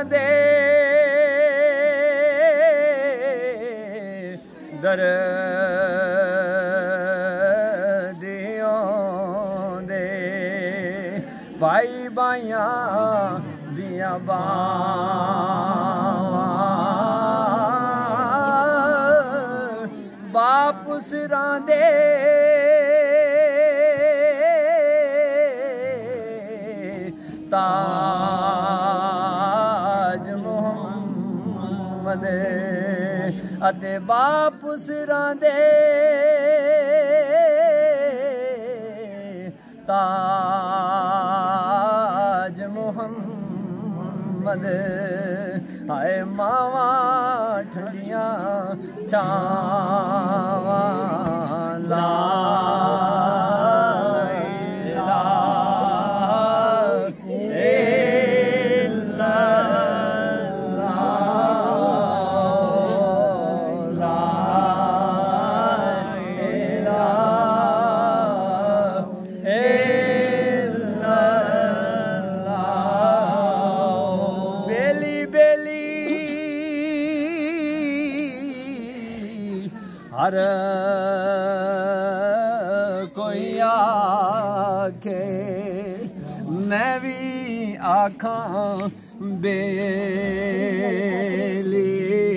दे दर दियों दे भाई भाइयां दियां बाप सिरां दे ताज मुहम्मद अते बाप सिरां दे ताज मुहम्मद हाय मावा ठंडियां छावां ला हर कोई आखे मैं भी आखां बेली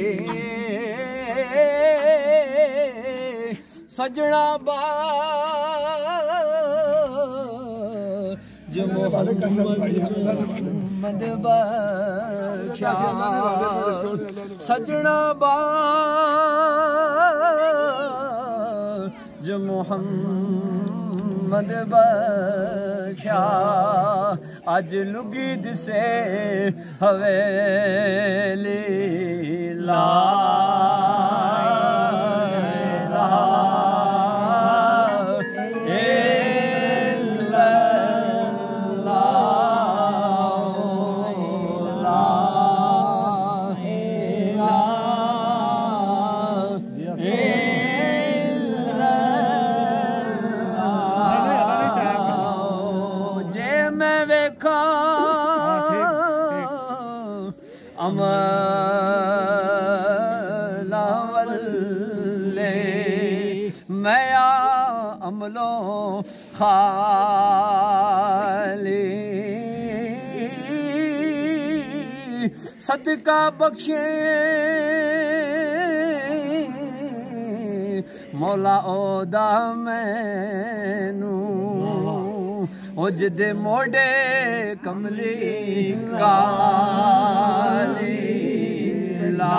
सजना बाज मुहम्मद बख्शा सजना बाज मुहम्मद बख्शा अज लुगी दिसे हवेली ला अमला वल्ले मैं अमलों खाली सदका बख्शे मौला ओदा मैनू जिदे मोड़े कमली काली ला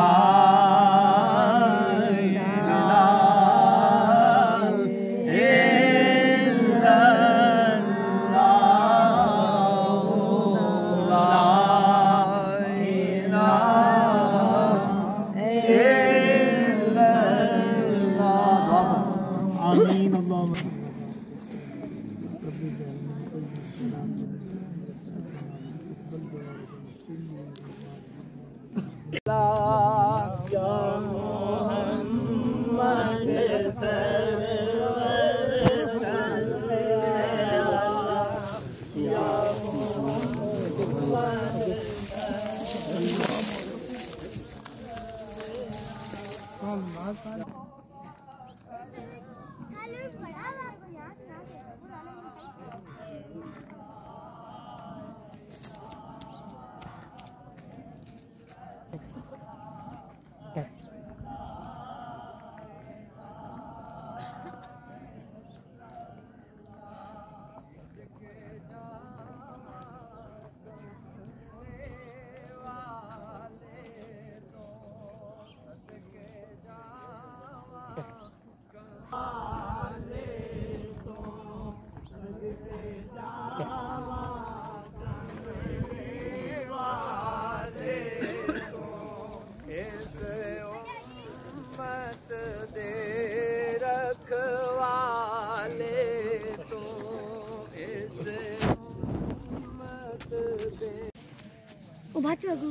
Baca aku.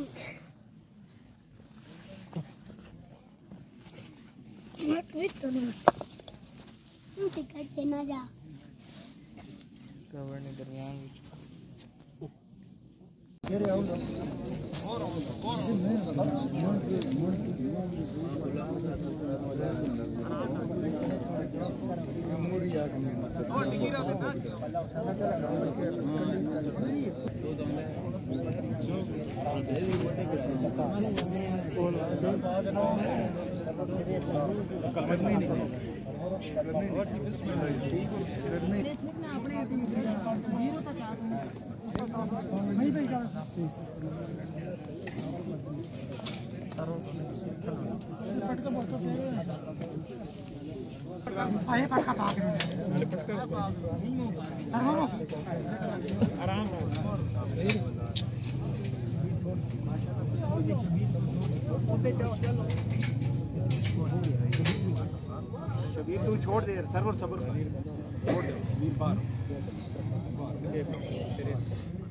Itu nih. Nanti kajian aja. Kawan ini ternyata. Shabir तू छोड़ दे सर्वर सबर छोड़ दे वीर बार